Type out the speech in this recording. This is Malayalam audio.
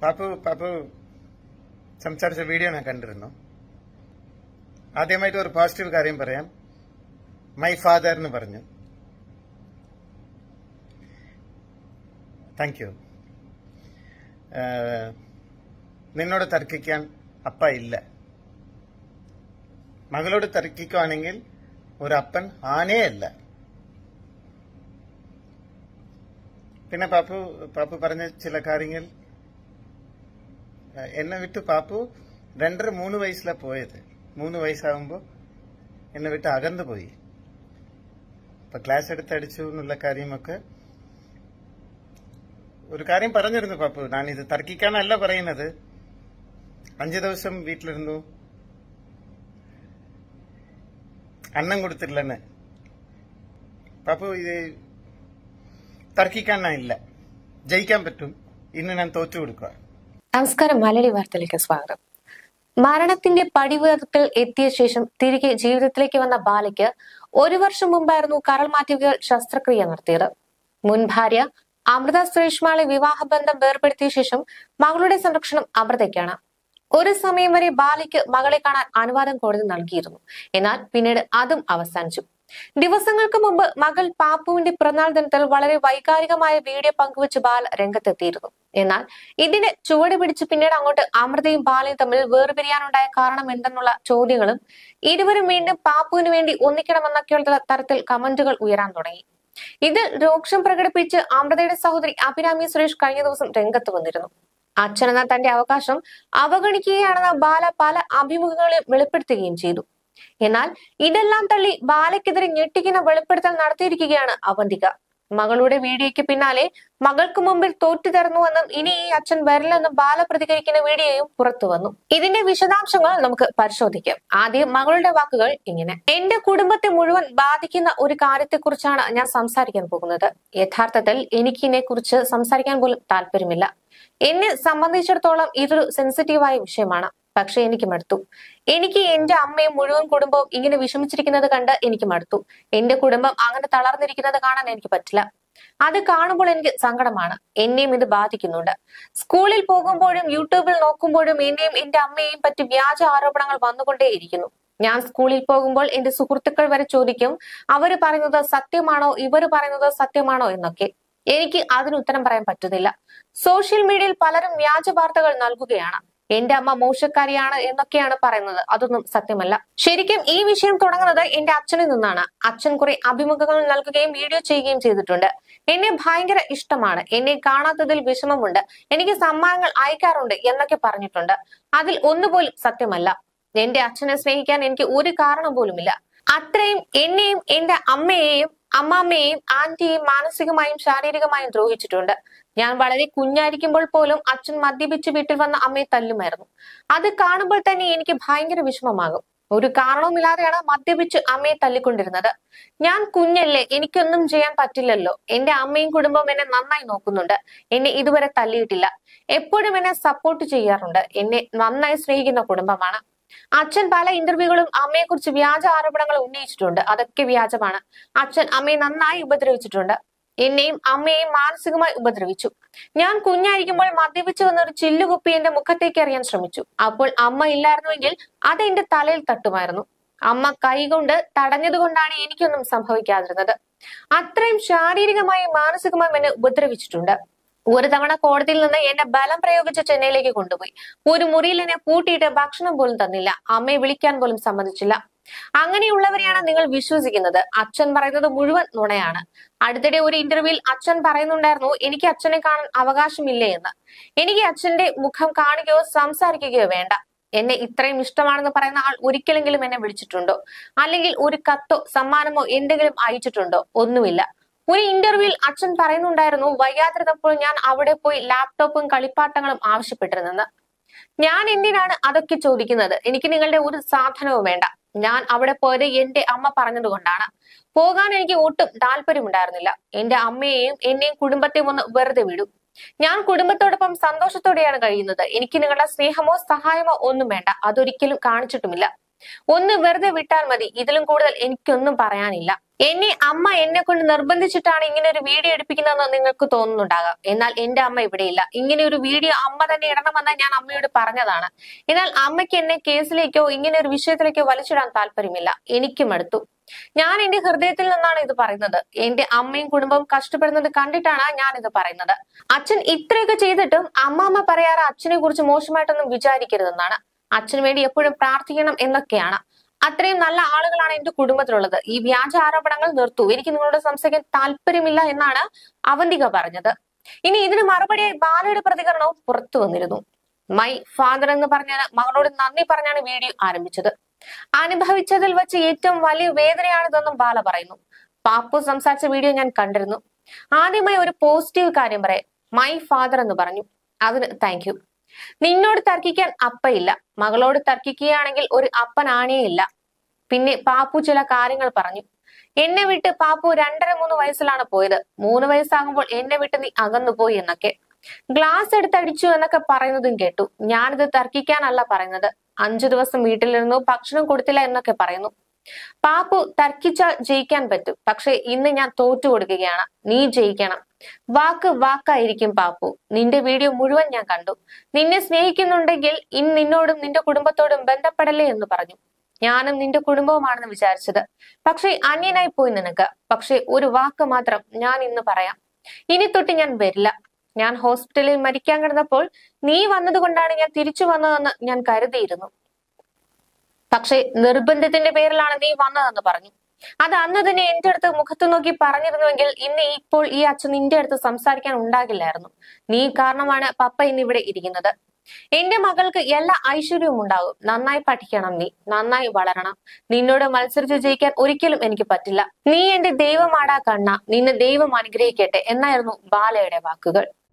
പാപ്പു സംസാരിച്ച വീഡിയോ ഞാൻ കണ്ടിരുന്നു. ആദ്യമായിട്ട് ഒരു പോസിറ്റീവ് കാര്യം പറയാം. മൈ ഫാദർ എന്ന് പറഞ്ഞു. Thank you. നിന്നോട് തർക്കിക്കാൻ അപ്പ ഇല്ല. മകളോട് തർക്കിക്കുവാണെങ്കിൽ ഒരു അപ്പൻ ആനേ അല്ല. പിന്നെ പാപ്പു പറഞ്ഞ ചില കാര്യങ്ങൾ എന്നെ വിട്ട് പാപ്പു 2.5-3 വയസ്സിലാണ് പോയത്. 3 വയസ്സാകുമ്പോ എന്നെ വിട്ട് അകന്നു പോയി. ഇപ്പൊ ക്ലാസ് എടുത്തടിച്ചു എന്നുള്ള കാര്യമൊക്കെ ഒരു കാര്യം പറഞ്ഞിരുന്നു പാപ്പു. ഞാനിത് തർക്കിക്കാനല്ല പറയുന്നത്. 5 ദിവസം വീട്ടിലിരുന്നു, അന്നം കൊടുത്തില്ലെന്ന്. പാപ്പു ഇത് തർക്കിക്കാനില്ല, ജയിക്കാൻ പറ്റും. ഇന്ന് ഞാൻ തോറ്റു കൊടുക്കുക. നമസ്കാരം, മലയാളി വാർത്തയിലേക്ക് സ്വാഗതം. മരണത്തിന്റെ പടിവാതിൽക്കൽ എത്തിയ ശേഷം തിരികെ ജീവിതത്തിലേക്ക് വന്ന ബാലയ്ക്ക് 1 വർഷം മുമ്പായിരുന്നു കരൾ മാറ്റിവെക്കൽ ശസ്ത്രക്രിയ നടത്തിയത്. മുൻ ഭാര്യ അമൃത സുരേഷ്മാളെ വിവാഹബന്ധം വേർപെടുത്തിയ ശേഷം മകളുടെ സംരക്ഷണം അമൃതയ്ക്കാണ്. ഒരു സമയം വരെ ബാലയ്ക്ക് മകളെ കാണാൻ അനുവാദം കോടതി നൽകിയിരുന്നു. എന്നാൽ പിന്നീട് അതും അവസാനിച്ചു. ദിവസങ്ങൾക്ക് മുമ്പ് മകൾ പാപ്പുവിന്റെ പിറന്നാൾ ദിനത്തിൽ വളരെ വൈകാരികമായ വീഡിയോ പങ്കുവച്ച് ബാല രംഗത്തെത്തിയിരുന്നു. എന്നാൽ ഇതിന് ചുവട് പിടിച്ച് പിന്നീട് അങ്ങോട്ട് അമൃതയും ബാലയും തമ്മിൽ വേർപിരിയാനുണ്ടായ കാരണം എന്തെന്നുള്ള ചോദ്യങ്ങളും ഇരുവരും വീണ്ടും പാപ്പുവിന് വേണ്ടി ഒന്നിക്കണമെന്നൊക്കെയുള്ള തരത്തിൽ കമന്റുകൾ ഉയരാൻ തുടങ്ങി. ഇതിൽ രോക്ഷം പ്രകടിപ്പിച്ച് അമൃതയുടെ സഹോദരി അഭിരാമി സുരേഷ് കഴിഞ്ഞ ദിവസം രംഗത്ത് വന്നിരുന്നു. അച്ഛനെന്ന തന്റെ അവകാശം അവഗണിക്കുകയാണെന്ന് ബാല പല അഭിമുഖങ്ങളിലും വെളിപ്പെടുത്തുകയും ചെയ്തു. എന്നാൽ ഇതെല്ലാം തള്ളി ബാലയ്ക്കെതിരെ ഞെട്ടിക്കുന്ന വെളിപ്പെടുത്തൽ നടത്തിയിരിക്കുകയാണ് അവന്തിക. മകളുടെ വീഡിയോയ്ക്ക് പിന്നാലെ മകൾക്ക് മുമ്പിൽ തോറ്റു തരുന്നുവെന്നും ഇനി ഈ അച്ഛൻ വരില്ലെന്നും ബാല പ്രതികരിക്കുന്ന വീഡിയോയും പുറത്തു വന്നു. ഇതിന്റെ വിശദാംശങ്ങൾ നമുക്ക് പരിശോധിക്കാം. ആദ്യം മകളുടെ വാക്കുകൾ ഇങ്ങനെ: എന്റെ കുടുംബത്തെ മുഴുവൻ ബാധിക്കുന്ന ഒരു കാര്യത്തെക്കുറിച്ചാണ് ഞാൻ സംസാരിക്കാൻ പോകുന്നത്. യഥാർത്ഥത്തിൽ എനിക്ക് ഇതിനെക്കുറിച്ച് സംസാരിക്കാൻ പോലും താല്പര്യമില്ല. എന്നെ സംബന്ധിച്ചിടത്തോളം ഇതൊരു സെൻസിറ്റീവായ വിഷയമാണ്. പക്ഷെ എനിക്ക് മടുത്തു. എനിക്ക് എന്റെ അമ്മയും മുഴുവൻ കുടുംബവും ഇങ്ങനെ വിഷമിച്ചിരിക്കുന്നത് കണ്ട് എനിക്ക് മടുത്തു. എന്റെ കുടുംബം അങ്ങനെ തളർന്നിരിക്കുന്നത് കാണാൻ എനിക്ക് പറ്റില്ല. അത് കാണുമ്പോൾ എനിക്ക് സങ്കടമാണ്. എന്നെയും ഇത് ബാധിക്കുന്നുണ്ട്. സ്കൂളിൽ പോകുമ്പോഴും യൂട്യൂബിൽ നോക്കുമ്പോഴും എന്നെയും എന്റെ അമ്മയെയും പറ്റി വ്യാജ ആരോപണങ്ങൾ വന്നുകൊണ്ടേയിരിക്കുന്നു. ഞാൻ സ്കൂളിൽ പോകുമ്പോൾ എന്റെ സുഹൃത്തുക്കൾ വരെ ചോദിക്കും, അവര് പറയുന്നത് സത്യമാണോ, ഇവര് പറയുന്നത് സത്യമാണോ എന്നൊക്കെ. എനിക്ക് അതിന് ഉത്തരം പറയാൻ പറ്റുന്നില്ല. സോഷ്യൽ മീഡിയയിൽ പലരും വ്യാജ വാർത്തകൾ നൽകുകയാണ്. എന്റെ അമ്മ മോശക്കാരിയാണ് എന്നൊക്കെയാണ് പറയുന്നത്. അതൊന്നും സത്യമല്ല. ശരിക്കും ഈ വിഷയം തുടങ്ങുന്നത് എന്റെ അച്ഛനിൽ നിന്നാണ്. അച്ഛൻ കുറെ അഭിമുഖങ്ങൾ നൽകുകയും വീഡിയോ ചെയ്യുകയും ചെയ്തിട്ടുണ്ട്. എന്നെ ഭയങ്കര ഇഷ്ടമാണ്. എന്നെ കാണാത്തതിൽ വിഷമമുണ്ട്. എനിക്ക് സമ്മാനങ്ങൾ അയക്കാറുണ്ട് എന്നൊക്കെ പറഞ്ഞിട്ടുണ്ട്. അതിൽ ഒന്നുപോലും സത്യമല്ല. എന്റെ അച്ഛനെ സ്നേഹിക്കാൻ എനിക്ക് ഒരു കാരണം പോലുമില്ല. അത്രയും എന്നെയും എന്റെ അമ്മയെയും അമ്മാമ്മയെയും ആന്റിയെയും മാനസികമായും ശാരീരികമായും ദ്രോഹിച്ചിട്ടുണ്ട്. ഞാൻ വളരെ കുഞ്ഞായിരിക്കുമ്പോൾ പോലും അച്ഛൻ മദ്യപിച്ച് വീട്ടിൽ വന്ന അമ്മയെ തല്ലുമായിരുന്നു. അത് കാണുമ്പോൾ തന്നെ എനിക്ക് ഭയങ്കര വിഷമമാകും. ഒരു കാരണവുമില്ലാതെയാണ് മദ്യപിച്ച് അമ്മയെ തല്ലിക്കൊണ്ടിരുന്നത്. ഞാൻ കുഞ്ഞല്ലേ, എനിക്കൊന്നും ചെയ്യാൻ പറ്റില്ലല്ലോ. എന്റെ അമ്മയും കുടുംബവും എന്നെ നന്നായി നോക്കുന്നുണ്ട്. എന്നെ ഇതുവരെ തല്ലിയിട്ടില്ല. എപ്പോഴും എന്നെ സപ്പോർട്ട് ചെയ്യാറുണ്ട്. എന്നെ നന്നായി സ്നേഹിക്കുന്ന കുടുംബമാണ്. അച്ഛൻ പല ഇന്റർവ്യൂകളും അമ്മയെക്കുറിച്ച് വ്യാജ ആരോപണങ്ങൾ ഉന്നയിച്ചിട്ടുണ്ട്. അതൊക്കെ വ്യാജമാണ്. അച്ഛൻ അമ്മയെ നന്നായി ഉപദ്രവിച്ചിട്ടുണ്ട്. എന്നെയും അമ്മയെയും മാനസികമായി ഉപദ്രവിച്ചു. ഞാൻ കുഞ്ഞായിരിക്കുമ്പോൾ മദ്യപിച്ചു വന്ന ഒരു ചില്ലുകുപ്പി എന്റെ മുഖത്തേക്ക് എറിയാൻ ശ്രമിച്ചു. അപ്പോൾ അമ്മ ഇല്ലായിരുന്നുവെങ്കിൽ അത് എന്റെ തലയിൽ തട്ടുമായിരുന്നു. അമ്മ കൈകൊണ്ട് തടഞ്ഞത് കൊണ്ടാണ് എനിക്കൊന്നും സംഭവിക്കാതിരുന്നത്. അത്രയും ശാരീരികമായും മാനസികമായും എന്നെ ഉപദ്രവിച്ചിട്ടുണ്ട്. ഒരു തവണ കോടതിയിൽ നിന്ന് എന്നെ ബലം പ്രയോഗിച്ച് ചെന്നൈയിലേക്ക് കൊണ്ടുപോയി. ഒരു മുറിയിൽ എന്നെ പൂട്ടിയിട്ട് ഭക്ഷണം പോലും തന്നില്ല. അമ്മയെ വിളിക്കാൻ പോലും സമ്മതിച്ചില്ല. അങ്ങനെയുള്ളവരെയാണ് നിങ്ങൾ വിശ്വസിക്കുന്നത്. അച്ഛൻ പറയുന്നത് മുഴുവൻ നുണയാണ്. അടുത്തിടെ ഒരു ഇന്റർവ്യൂവിൽ അച്ഛൻ പറയുന്നുണ്ടായിരുന്നു, എനിക്ക് അച്ഛനെ കാണാൻ അവകാശമില്ലേ എന്ന്. എനിക്ക് അച്ഛന്റെ മുഖം കാണുകയോ സംസാരിക്കുകയോ വേണ്ട. എന്നെ ഇത്രയും ഇഷ്ടമാണെന്ന് പറയുന്ന ആൾ ഒരിക്കലെങ്കിലും എന്നെ വിളിച്ചിട്ടുണ്ടോ? അല്ലെങ്കിൽ ഒരു കത്തോ സമ്മാനമോ എന്തെങ്കിലും അയച്ചിട്ടുണ്ടോ? ഒന്നുമില്ല. ഒരു ഇന്റർവ്യൂവിൽ അച്ഛൻ പറയുന്നുണ്ടായിരുന്നു, വയ്യാതിരുന്നപ്പോൾ ഞാൻ അവിടെ പോയി ലാപ്ടോപ്പും കളിപ്പാട്ടങ്ങളും ആവശ്യപ്പെട്ടിരുന്നെന്ന്. ഞാൻ എന്തിനാണ് അതൊക്കെ ചോദിക്കുന്നത്? എനിക്ക് നിങ്ങളുടെ ഒരു സാധനവും വേണ്ട. ഞാൻ അവിടെ പോയത് എന്റെ അമ്മ പറഞ്ഞത് കൊണ്ടാണ്. പോകാൻ എനിക്ക് ഒട്ടും താല്പര്യമുണ്ടായിരുന്നില്ല. എന്റെ അമ്മയെയും എന്നെയും കുടുംബത്തെയും ഒന്ന് വെറുതെ വിടൂ. ഞാൻ കുടുംബത്തോടൊപ്പം സന്തോഷത്തോടെയാണ് കഴിയുന്നത്. എനിക്ക് നിങ്ങളുടെ സ്നേഹമോ സഹായമോ ഒന്നും വേണ്ട. അതൊരിക്കലും കാണിച്ചിട്ടുമില്ല. ഒന്ന് വെറുതെ വിട്ടാൽ മതി. ഇതിലും കൂടുതൽ എനിക്കൊന്നും പറയാനില്ല. എന്നെ കൊണ്ട് നിർബന്ധിച്ചിട്ടാണ് ഇങ്ങനെ ഒരു വീഡിയോ എടുപ്പിക്കുന്നതെന്ന് നിങ്ങൾക്ക് തോന്നുന്നുണ്ടാകാം. എന്നാൽ എന്റെ അമ്മ ഇവിടെയില്ല. ഇങ്ങനെ ഒരു വീഡിയോ അമ്മ തന്നെ ഇടണമെന്ന് ഞാൻ അമ്മയോട് പറഞ്ഞതാണ്. എന്നാൽ അമ്മയ്ക്ക് എന്നെ കേസിലേക്കോ ഇങ്ങനെ ഒരു വിഷയത്തിലേക്കോ വലിച്ചിടാൻ താല്പര്യമില്ല. എനിക്കും അടുത്തു. ഞാൻ എന്റെ ഹൃദയത്തിൽ നിന്നാണ് ഇത് പറയുന്നത്. എന്റെ അമ്മയും കുടുംബവും കഷ്ടപ്പെടുന്നത് കണ്ടിട്ടാണ് ഞാൻ ഇത് പറയുന്നത്. അച്ഛൻ ഇത്രയൊക്കെ ചെയ്തിട്ടും അമ്മാമ്മ പറയാറ് അച്ഛനെ കുറിച്ച് മോശമായിട്ടൊന്നും വിചാരിക്കരുതെന്നാണ്. അച്ഛന് വേണ്ടി എപ്പോഴും പ്രാർത്ഥിക്കണം എന്നൊക്കെയാണ്. അത്രയും നല്ല ആളുകളാണ് എന്റെ കുടുംബത്തിലുള്ളത്. ഈ വ്യാജ ആരോപണങ്ങൾ നിർത്തൂ. എനിക്ക് നിങ്ങളോട് സംസാരിക്കാൻ താല്പര്യമില്ല എന്നാണ് അവന്തിക പറഞ്ഞത്. ഇനി ഇതിന് മറുപടിയായി ബാലയുടെ പ്രതികരണവും പുറത്തു വന്നിരുന്നു. മൈ ഫാദർ എന്ന് പറഞ്ഞാൽ മകളോട് നന്ദി പറഞ്ഞാണ് വീഡിയോ ആരംഭിച്ചത്. അനുഭവിച്ചതിൽ വെച്ച് ഏറ്റവും വലിയ വേദനയാണിതെന്നും ബാല പറയുന്നു. പാപ്പു സംസാരിച്ച വീഡിയോ ഞാൻ കണ്ടിരുന്നു. ആദ്യമായി ഒരു പോസിറ്റീവ് കാര്യം പറയാം. മൈ ഫാദർ എന്ന് പറഞ്ഞു. അതിന് താങ്ക് യു. നിന്നോട് തർക്കിക്കാൻ അപ്പയില്ല. മകളോട് തർക്കിക്കുകയാണെങ്കിൽ ഒരു അപ്പനാണേ ഇല്ല. പിന്നെ പാപ്പു ചില കാര്യങ്ങൾ പറഞ്ഞു. എന്നെ വിട്ട് പാപ്പു 2.5-3 വയസ്സിലാണ് പോയത്. 3 വയസ്സാകുമ്പോൾ എന്നെ വിട്ട് നീ അകന്നുപോയി എന്നൊക്കെ. ഗ്ലാസ് എടുത്തടിച്ചു എന്നൊക്കെ പറയുന്നതും കേട്ടു. ഞാനിത് തർക്കിക്കാനല്ല പറയുന്നത്. 5 ദിവസം വീട്ടിലിരുന്നു, ഭക്ഷണം കൊടുത്തില്ല എന്നൊക്കെ പറയുന്നു. പാപ്പു തർക്കിച്ചാൽ ജയിക്കാൻ പറ്റും. പക്ഷെ ഇന്ന് ഞാൻ തോറ്റു കൊടുക്കുകയാണ്. നീ ജയിക്കണം. വാക്ക് വാക്കായിരിക്കും പാപ്പു. നിന്റെ വീഡിയോ മുഴുവൻ ഞാൻ കണ്ടു. നിന്നെ സ്നേഹിക്കുന്നുണ്ടെങ്കിൽ ഇന്ന് നിന്നോടും നിന്റെ കുടുംബത്തോടും ബന്ധപ്പെടലേ എന്ന് പറഞ്ഞു. ഞാനും നിന്റെ കുടുംബവുമാണെന്ന് വിചാരിച്ചത്. പക്ഷെ അന്യനായി പോയി നിനക്ക്. പക്ഷെ ഒരു വാക്ക് മാത്രം ഞാൻ ഇന്ന് പറയാം. ഇനി തൊട്ട് ഞാൻ വരില്ല. ഞാൻ ഹോസ്പിറ്റലിൽ മരിക്കാൻ കിടന്നപ്പോൾ നീ വന്നതുകൊണ്ടാണ് ഞാൻ തിരിച്ചു വന്നതെന്ന് ഞാൻ കരുതിയിരുന്നു. പക്ഷെ നിർബന്ധത്തിന്റെ പേരിലാണ് നീ വന്നതെന്ന് പറഞ്ഞു. അത് അന്ന് തന്നെ എന്റെ അടുത്ത് മുഖത്ത് നോക്കി പറഞ്ഞിരുന്നുവെങ്കിൽ ഇപ്പോൾ ഈ അച്ഛൻ നിന്റെ അടുത്ത് സംസാരിക്കാൻ ഉണ്ടാകില്ലായിരുന്നു. നീ കാരണമാണ് പപ്പ ഇന്നിവിടെ ഇരിക്കുന്നത്. എന്റെ മകൾക്ക് എല്ലാ ഐശ്വര്യവും ഉണ്ടാകും. നന്നായി പഠിക്കണം, നീ നന്നായി വളരണം. നിന്നോട് മത്സരിച്ച് ജയിക്കാൻ ഒരിക്കലും എനിക്ക് പറ്റില്ല. നീ എന്റെ ദൈവമാടാ കണ്ണ. നിന്നെ ദൈവം അനുഗ്രഹിക്കട്ടെ എന്നായിരുന്നു ബാലയുടെ വാക്കുകൾ.